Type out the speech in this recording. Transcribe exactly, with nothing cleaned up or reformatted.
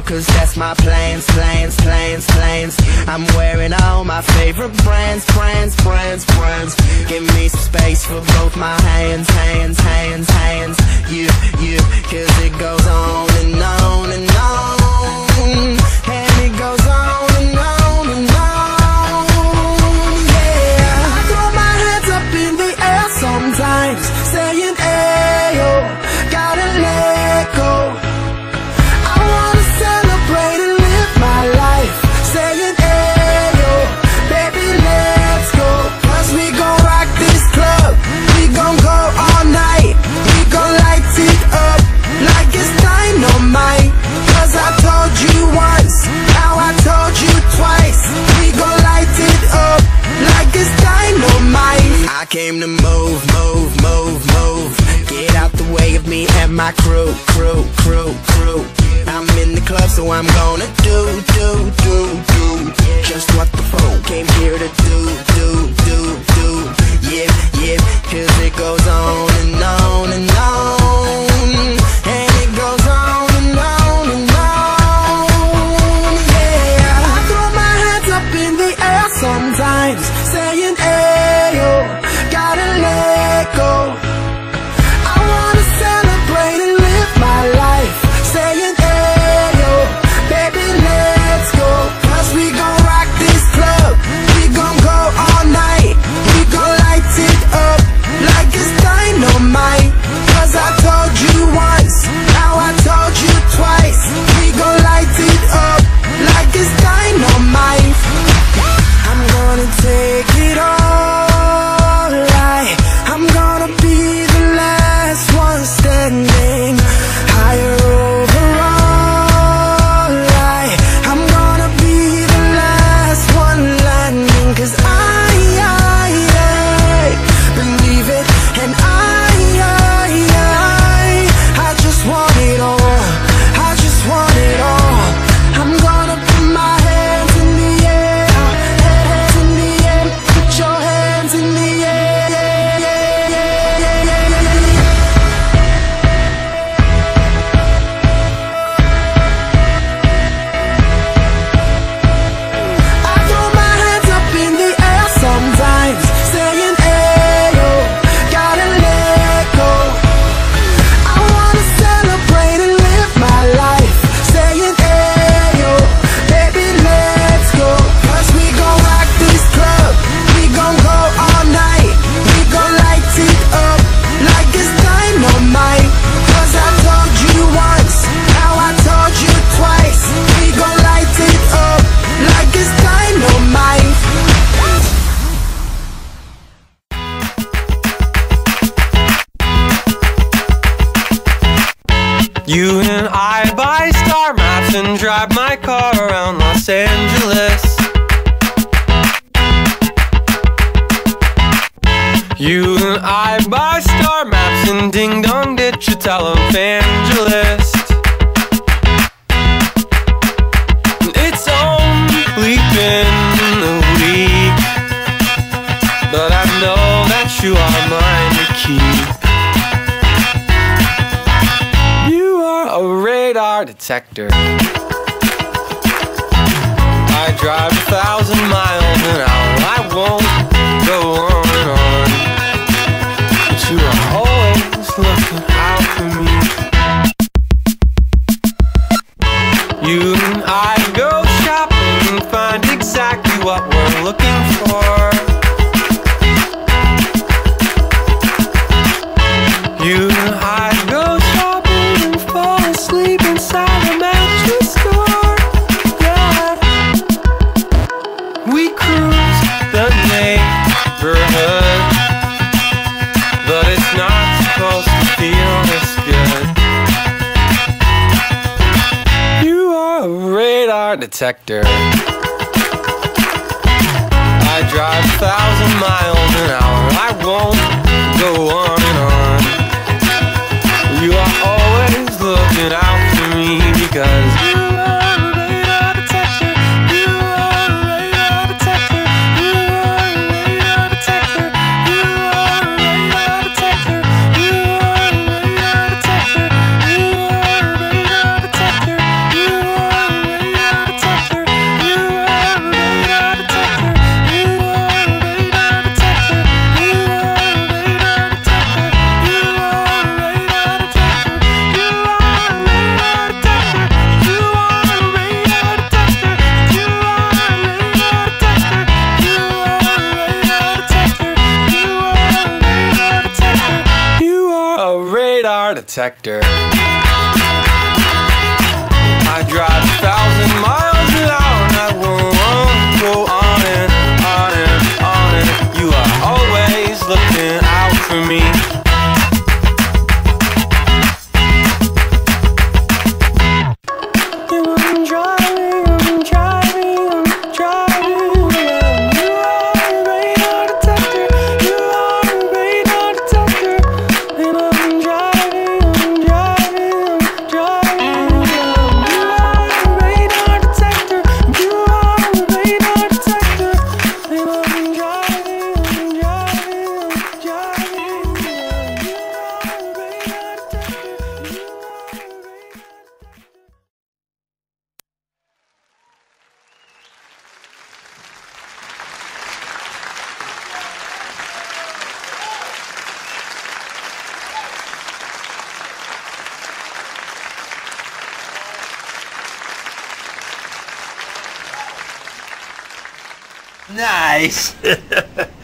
cause that's my plans, plans, plans, plans. I'm wearing all my favorite brands, brands, brands, brands. Give me some space for both my hands, hands, hands, hands. You, you, cause it goes on and on and on. And it goes on and on and on. Yeah, I throw my hands up in the air sometimes, saying ayo, gotta let go. I wanna celebrate and live my life, saying ayo, baby let's go. Cause we gon' rock this club, we gon' go all night, we gon' light it up like it's dynamite. Cause I told you once, now I told you twice, we gon' light it up like it's dynamite. I came to move, move, move, move. Get out the way of me and my crew, crew, crew, crew. I'm in the club, so I'm gonna do, do, do, do just what the phone came here to do, do, do, do. Yeah, yeah, cause it goes on and on and on. And it goes on and on and on. Yeah, I throw my hands up in the air sometimes, saying ayo, gotta let go. I wanna celebrate and live my life, saying ayo, baby let's go. Cause we gon' rock this club, we gon' go all night, we gon' light it up like it's dynamite. Cause I told you once, now I told you twice, we gon' light it up like it's dynamite. I'm gonna take it all right, I'm gonna be the last one standing, higher overall right. I'm gonna be the last one landing. Cause I, I, I believe it, and I, I, I I just want it all, I just want it all. I'm gonna put my hands in the air, hands in the air, put your hands in the air. I throw my hands up in the air sometimes, saying ayo, gotta let go. I wanna celebrate and live my life, saying ayo, baby let's go. Cause we gon' rock this club, we gon' go all night, we gon' light it up like it's dynamite. Cause I told you once, now I told you twice, we gon' light it up like it's dynamite. You and I buy star maps and drive my car around Los Angeles. You and I buy star maps and ding dong ditch a televangelist. It's only been a week, but I know that you are mine to keep. You are a radar detector. I drive a thousand miles an hour, I won't go on and on, but you are always looking out for me. You and I go shopping and find exactly what we're looking for. You and I go shopping and fall asleep inside a mattress store. Yeah, we cruise the neighborhood, but it's not supposed to feel this good. You are a radar detector. I drive a thousand miles an hour, I won't go on and on. You are always looking out for me because you are a radar detector. You are a radar detector. You are a radar detector. You are a radar detector. You are a radar detector. You are a radar detector. You are detector. I drive a thousand miles an hour and I won't go on and on and on and you are always looking out for me. I'm driving, I'm driving, I'm driving. You are a radar detector, you are a radar detector. And I'm driving, I'm driving, I'm driving. You are a radar detector, you are a radar detector. And I'm driving, I'm driving, I'm driving. You are a radar detector, you are a radar detector. Nice.